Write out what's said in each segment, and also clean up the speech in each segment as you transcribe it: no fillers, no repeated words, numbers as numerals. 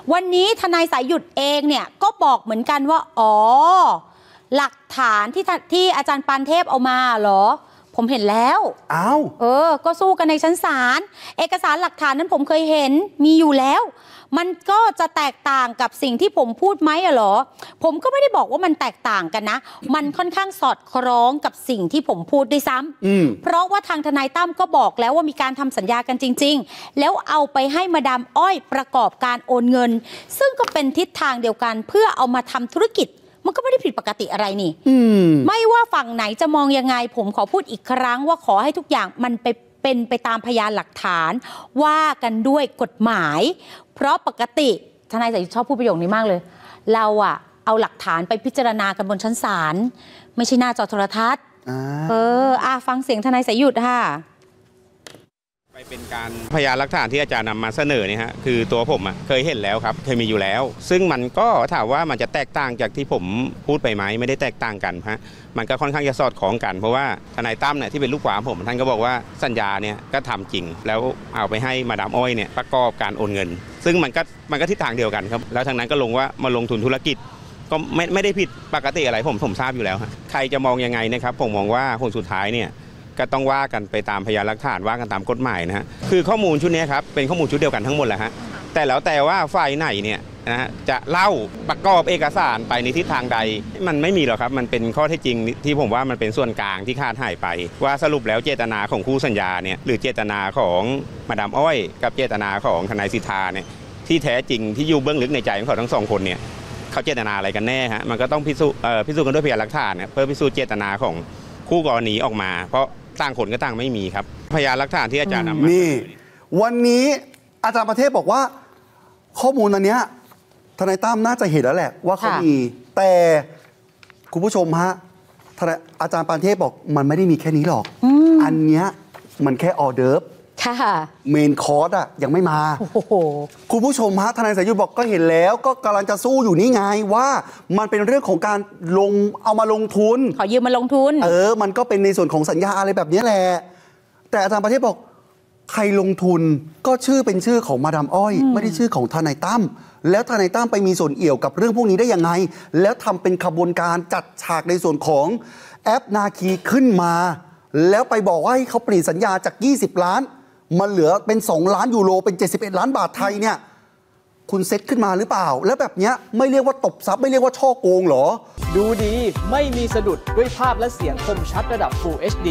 วันนี้ทนายสายหยุดเองเนี่ยก็บอกเหมือนกันว่าอ๋อหลักฐานที่อาจารย์ปานเทพเอามาเหรอผมเห็นแล้วอ้าวก็สู้กันในชั้นศาลเอกสารหลักฐานนั้นผมเคยเห็นมีอยู่แล้วมันก็จะแตกต่างกับสิ่งที่ผมพูดไหมเหรอผมก็ไม่ได้บอกว่ามันแตกต่างกันนะมันค่อนข้างสอดคล้องกับสิ่งที่ผมพูดด้วยซ้ำเพราะว่าทางทนายตั้มก็บอกแล้วว่ามีการทำสัญญากันจริงๆแล้วเอาไปให้มาดามอ้อยประกอบการโอนเงินซึ่งก็เป็นทิศทางเดียวกันเพื่อเอามาทำธุรกิจมันก็ไม่ได้ผิดปกติอะไรนี่ไม่ว่าฝั่งไหนจะมองยังไงผมขอพูดอีกครั้งว่าขอให้ทุกอย่างมันเป็นไปตามพยานหลักฐานว่ากันด้วยกฎหมายเพราะปกติทนายสายหยุดชอบพูดประโยคนี้มากเลยเราเอาหลักฐานไปพิจารณากันบนชั้นศาลไม่ใช่หน้าจอโทรทัศน์ฟังเสียงทนายสายหยุดค่ะไปเป็นการพยานหลักฐานที่อาจารย์นำมาเสนอเนี่ยฮะคือตัวผมเคยเห็นแล้วครับเคยมีอยู่แล้วซึ่งมันก็ถามว่ามันจะแตกต่างจากที่ผมพูดไปไหมไม่ได้แตกต่างกันฮะมันก็ค่อนข้างจะสอดคล้องกันเพราะว่าทนายตั้มเนี่ยที่เป็นลูกความผมท่านก็บอกว่าสัญญาเนี่ยก็ทำจริงแล้วเอาไปให้มาดามอ้อยเนี่ยประกอบการโอนเงินซึ่งมันก็ทิศทางเดียวกันครับแล้วทางนั้นก็ลงว่ามาลงทุนธุรกิจก็ไม่ได้ผิดปกติอะไรผมทราบอยู่แล้วฮะใครจะมองยังไงนะครับผมมองว่าคนสุดท้ายเนี่ยก็ต้องว่ากันไปตามพยานหลักฐานว่ากันตามกฎหมายนะฮะคือข้อมูลชุดนี้ครับเป็นข้อมูลชุดเดียวกันทั้งหมดแหละฮะแต่แล้วแต่ว่าฝ่ายไหนเนี่ยนะจะเล่าประกอบเอกสารไปในทิศทางใดมันไม่มีหรอกครับมันเป็นข้อเท็จจริงที่ผมว่ามันเป็นส่วนกลางที่ขาดหายไปว่าสรุปแล้วเจตนาของคู่สัญญาเนี่ยหรือเจตนาของมาดามอ้อยกับเจตนาของทนายสิทธาเนี่ยที่แท้จริงที่อยู่เบื้องลึกในใจของเขาทั้งสองคนเนี่ยเขาเจตนาอะไรกันแน่ฮะมันก็ต้องพิสูจน์กันด้วยพยานหลักฐานเพื่อพิสูจน์เจตนาของคู่กรณีออกมาเพราะต่างคนก็ต่างไม่มีครับพยานหลักฐานที่อาจารย์นำมานี่วันนี้อาจารย์ประเทศบอกว่าข้อมูลอันเนี้ยทนายตั้มน่าจะเห็นแล้วแหละว่าเขามีแต่คุณผู้ชมฮะอาจารย์ปานเทพบอกมันไม่ได้มีแค่นี้หรอกอันเนี้ยมันแค่ออเดิร์ฟเมนคอร์สยังไม่มาคุณผู้ชมฮะทนายสายหยุดบอกก็เห็นแล้วก็กำลังจะสู้อยู่นี่ไงว่ามันเป็นเรื่องของการเอามาลงทุนขอยืมมาลงทุนมันก็เป็นในส่วนของสัญญาอะไรแบบนี้แหละแต่อาจารย์ประเทศบอกใครลงทุนก็ชื่อเป็นชื่อของมาดามอ้อยไม่ได้ชื่อของทนายตั้มแล้วทนายตั้มไปมีส่วนเอี่ยวกับเรื่องพวกนี้ได้ยังไงแล้วทำเป็นขบวนการจัดฉากในส่วนของแอปนาคีขึ้นมาแล้วไปบอกว่าให้เขาเปลี่ยนสัญญาจาก20 ล้านมันเหลือเป็น2 ล้านยูโรเป็น71 ล้านบาทไทยเนี่ยคุณเซ็ตขึ้นมาหรือเปล่าแล้วแบบนี้ไม่เรียกว่าตบทรัพย์ไม่เรียกว่าช่อโกงหรอดูดีไม่มีสะดุดด้วยภาพและเสียงคมชัดระดับ Full HD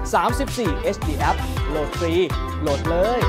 34 HD App โหลดฟรีโหลดเลย